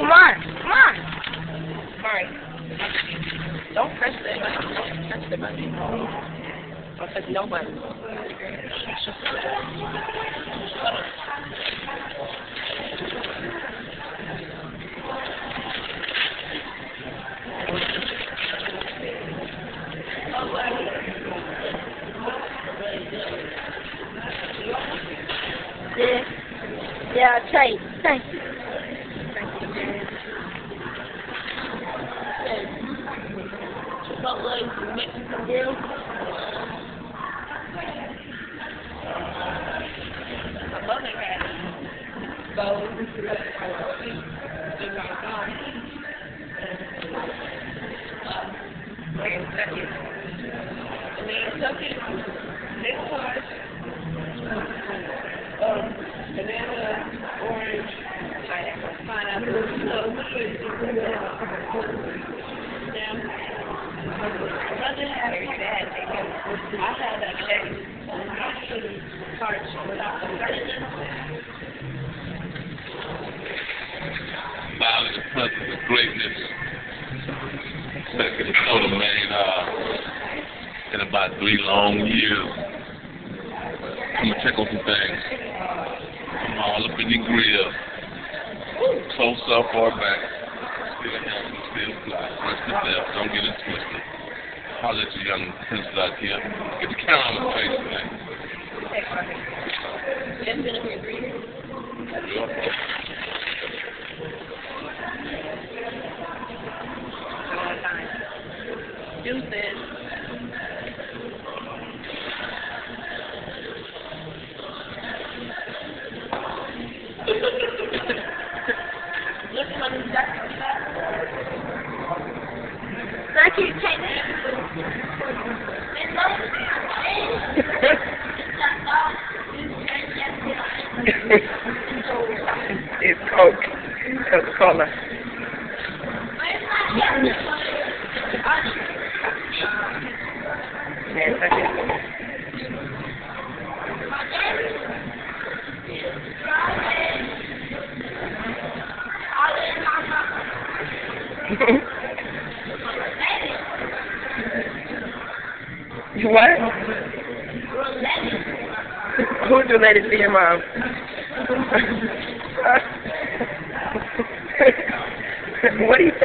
Come on, come on. Alright. Don't press that button. Don't touch the button. Don't touch no button. Yeah, thanks. Chipotle, Mexican grill. My mother had those. Wait a second. And then second, next part, banana, orange, pineapple. I had that cake. Bow in the presence of greatness. Second soda man in about 3 long years. Come and check on some things. I'm all up in your grill. Close up or back. Still handsome, still fly. Rest the left. Don't get it twisted. Holler at you young princess out here. Get the camera on the face, man. Jim's been up here 3 years. Long time. Deuces. Look at my new jacket. Thank you, take it. It's Coke. Coca-Cola. Yeah, that's it. What? Who'd you let it see your mom? What are you